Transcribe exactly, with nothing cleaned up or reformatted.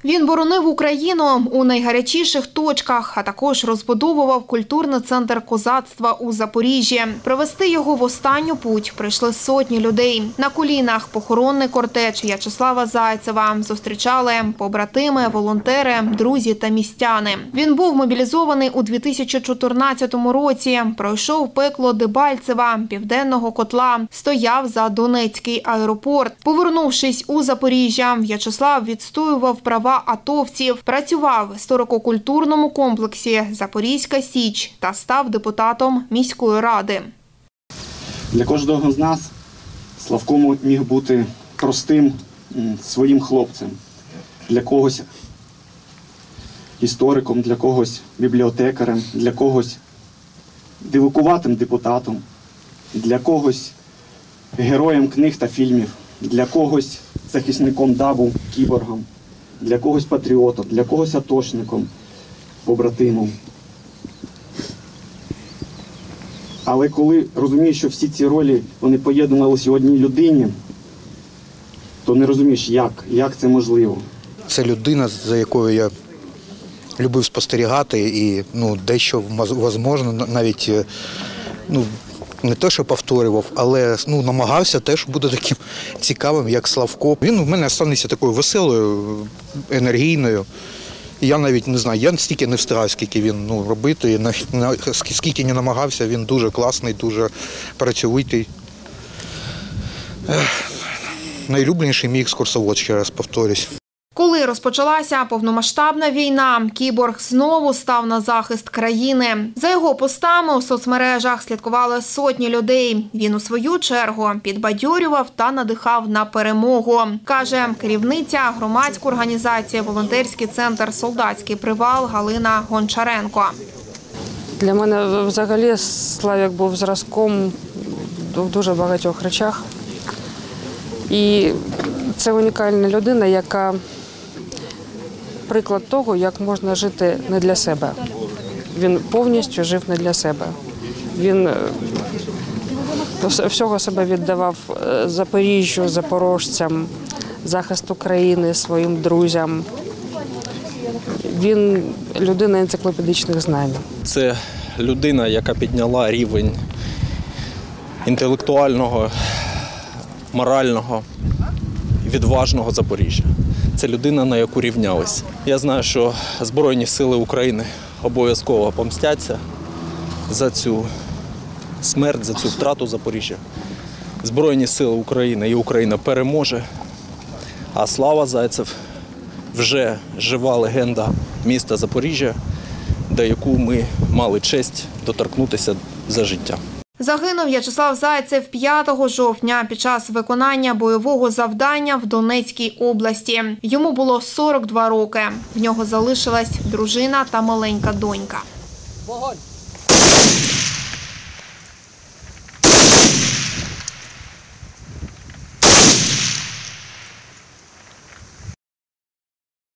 Він боронив Україну у найгарячіших точках, а також розбудовував культурний центр козацтва у Запоріжжі. Провести його в останню путь прийшли сотні людей. На колінах похоронний кортеж В'ячеслава Зайцева зустрічали побратими, волонтери, друзі та містяни. Він був мобілізований у дві тисячі чотирнадцятому році, пройшов пекло Дебальцева, Південного котла, стояв за Донецький аеропорт. Повернувшись у Запоріжжя, В'ячеслав відстоював права атовців, працював в історико-культурному комплексі «Запорізька Січ» та став депутатом міської ради. Для кожного з нас Славко міг бути простим своїм хлопцем. Для когось істориком, для когось бібліотекарем, для когось дивакуватим депутатом, для когось героєм книг та фільмів, для когось захисником дабу, кіборгом, для когось патріотом, для когось атошником, побратимом. Але коли розумієш, що всі ці ролі, вони поєднувалися у одній людині, то не розумієш, як, як це можливо. Це людина, за якою я любив спостерігати і ну, дещо, можливо, навіть ну, не те, що повторював, але ну, намагався теж бути таким цікавим, як Славко. Він в мене станеться такою веселою, енергійною. І я навіть не знаю, я настільки не встигав, скільки він ну, робити, і навіть, скільки не намагався, він дуже класний, дуже працьовитий. Ех, найулюбленіший мій екскурсовод, ще раз повторюсь. Коли розпочалася повномасштабна війна, кіборг знову став на захист країни. За його постами у соцмережах слідкували сотні людей. Він у свою чергу підбадьорював та надихав на перемогу, каже керівниця громадської організації «Волонтерський центр Солдатський привал» Галина Гончаренко. Для мене взагалі Славік був зразком в дуже багатьох речах. І це унікальна людина, яка приклад того, як можна жити не для себе. Він повністю жив не для себе. Він всього себе віддавав Запоріжжю, запорожцям, захисту країни, своїм друзям. Він людина енциклопедичних знань. Це людина, яка підняла рівень інтелектуального, морального, відважного Запоріжжя. Це людина, на яку рівнялись. Я знаю, що Збройні сили України обов'язково помстяться за цю смерть, за цю втрату Запоріжжя. Збройні сили України і Україна переможе, а Слава Зайцев вже жива легенда міста Запоріжжя, до яку ми мали честь доторкнутися за життя. Загинув В'ячеслав Зайцев п'ятого жовтня під час виконання бойового завдання в Донецькій області. Йому було сорок два роки. В нього залишилась дружина та маленька донька. Вогонь!